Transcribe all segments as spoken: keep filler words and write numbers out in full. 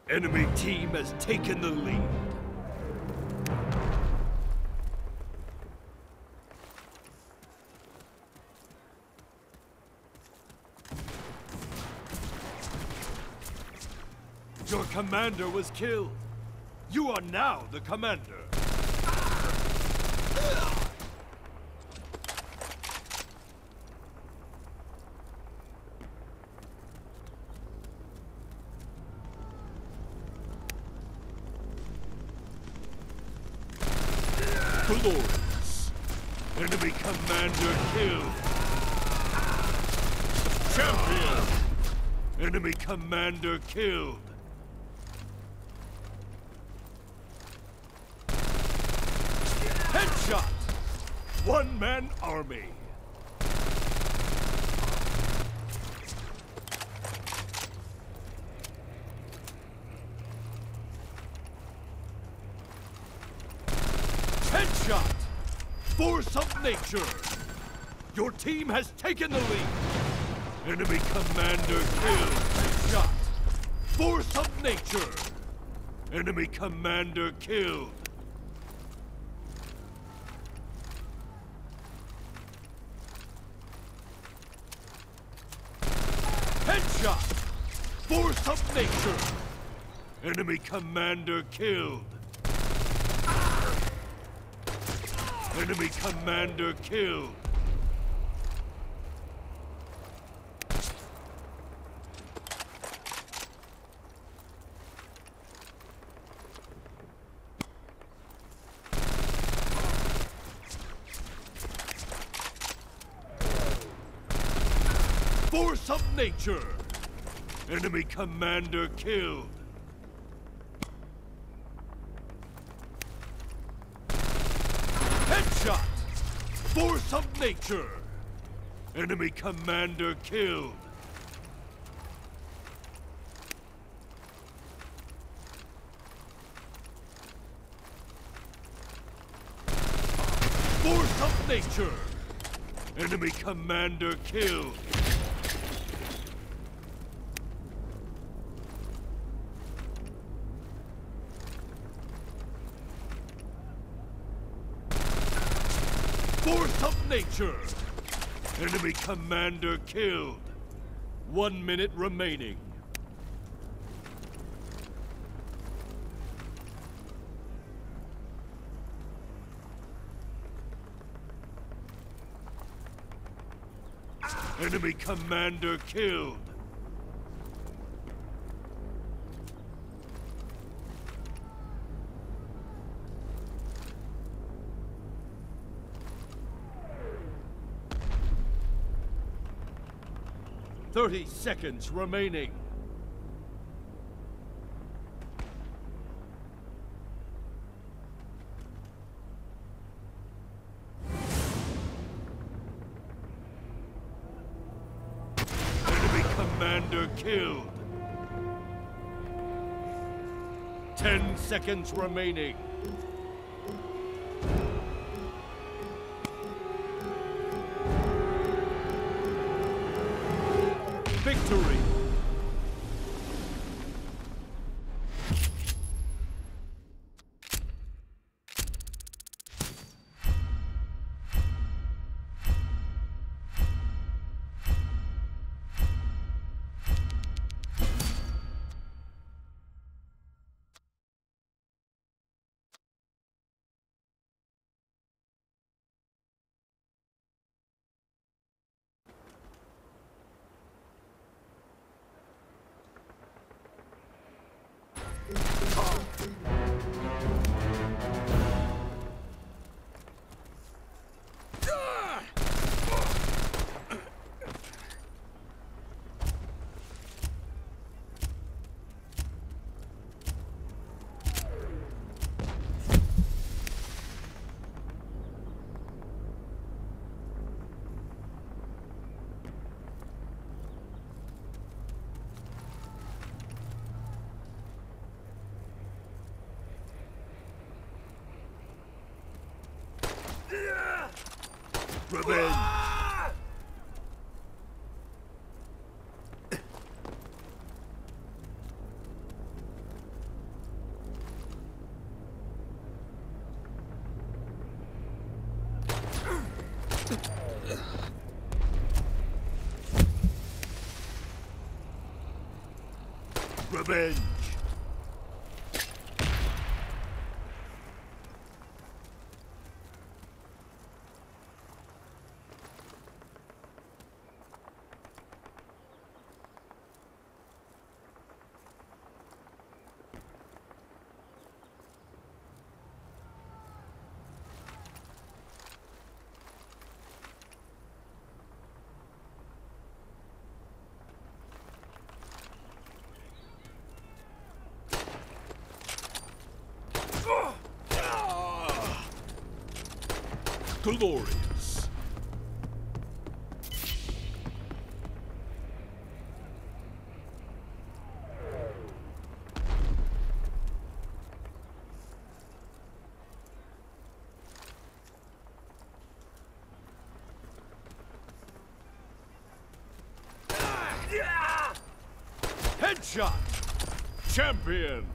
Enemy team has taken the lead. Your commander was killed. You are now the commander. Glorious. Enemy commander killed. Champion. Enemy commander killed. Headshot! One-man army. Headshot! Force of nature! Your team has taken the lead! Enemy commander killed! Headshot! Force of nature! Enemy commander killed! Headshot! Force of nature! Enemy commander killed! Enemy commander killed! Force of nature! Enemy commander killed! Headshot! Force of nature! Enemy commander killed! Force of nature! Enemy commander killed! Force of nature! Enemy commander killed! One minute remaining. Enemy commander killed! Thirty seconds remaining. Enemy commander killed. Ten seconds remaining. Victory! Revenge! Revenge! Glorious. Headshot! Champion!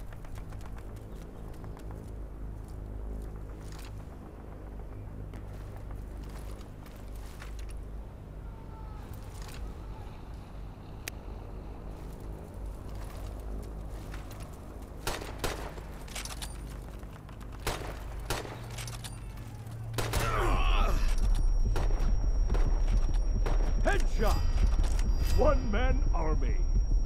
Headshot! One-man army.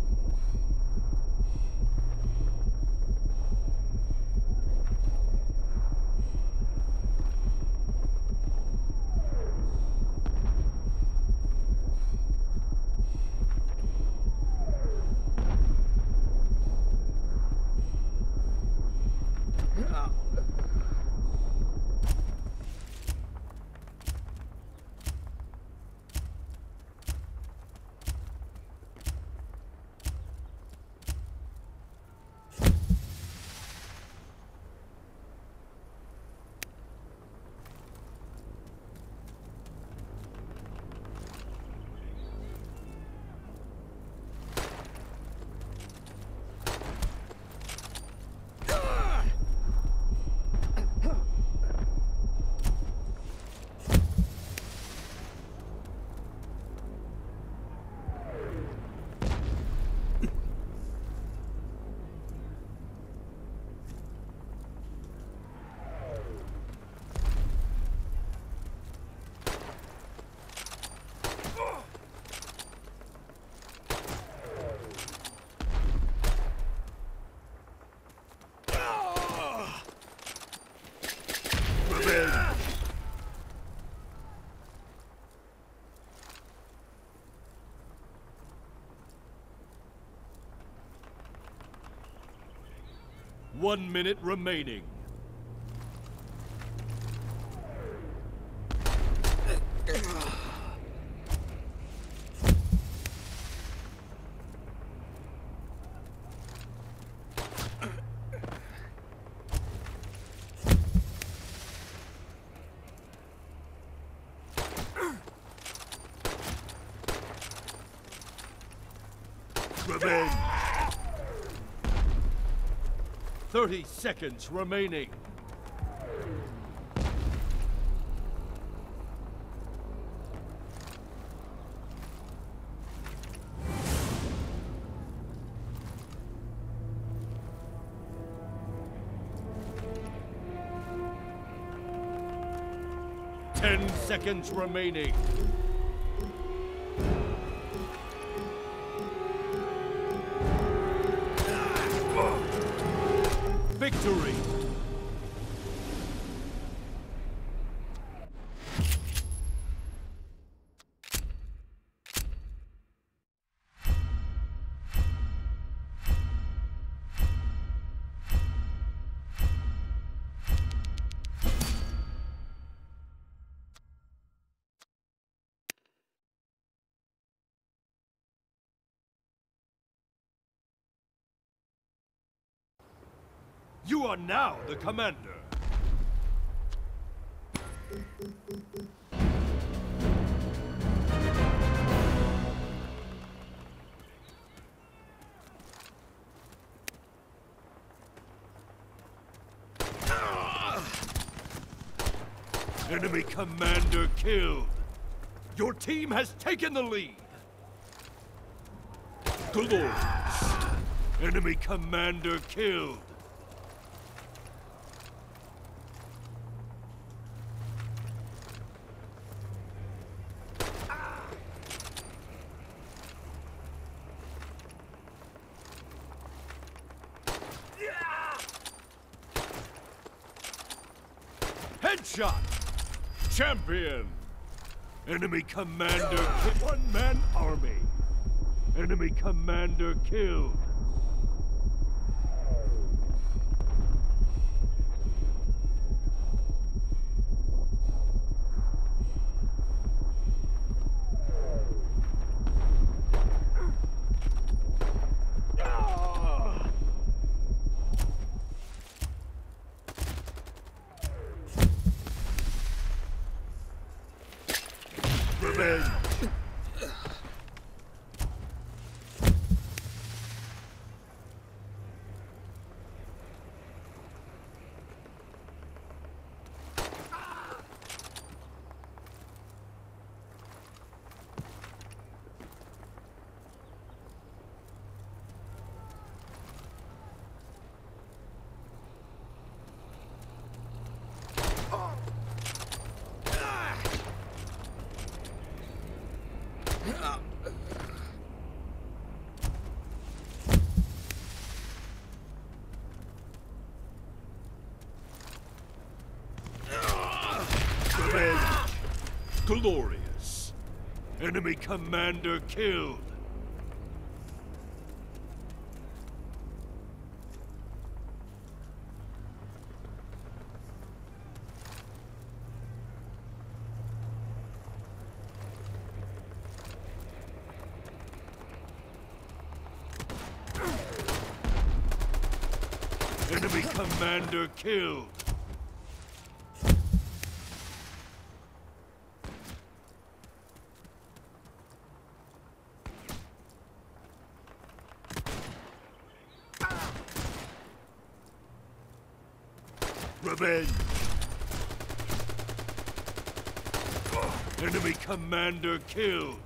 One minute remaining. Revenge! Thirty seconds remaining. Ten seconds remaining. Victory! You are now the commander. Enemy commander killed. Your team has taken the lead. Glorious. Enemy commander killed. Headshot! Champion! Enemy commander killed. One-man army. Enemy commander killed. Revenge! Revenge! Glorious! Enemy commander killed! Enemy commander killed! Revenge! Enemy commander killed!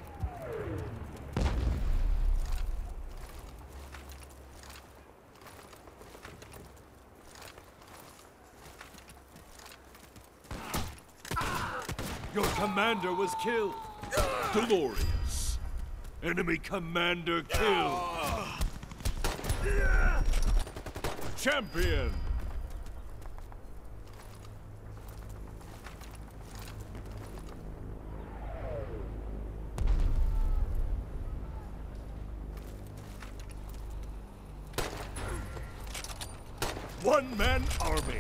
Your commander was killed! Glorious! Enemy commander killed! Champion! One-man army!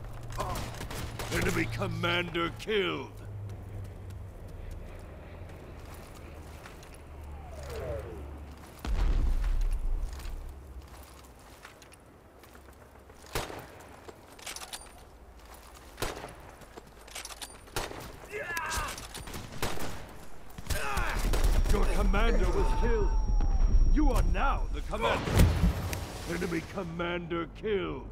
Enemy commander killed! Your commander was killed! You are now the commander! Enemy commander killed!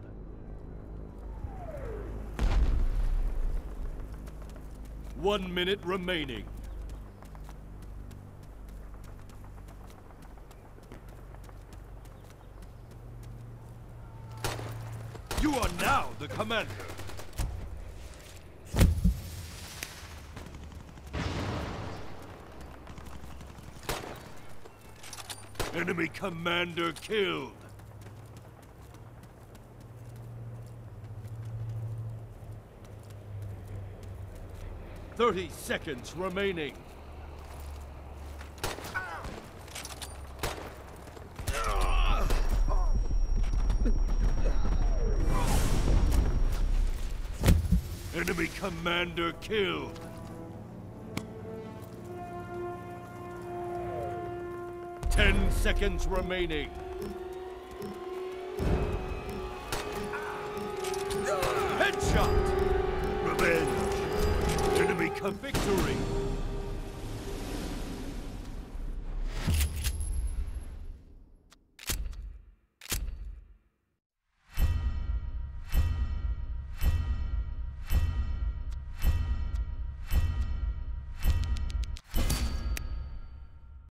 One minute remaining. You are now the commander. Enemy commander killed. Thirty seconds remaining. Enemy commander killed. Ten seconds remaining. Headshot! Revenge! Enemy victory!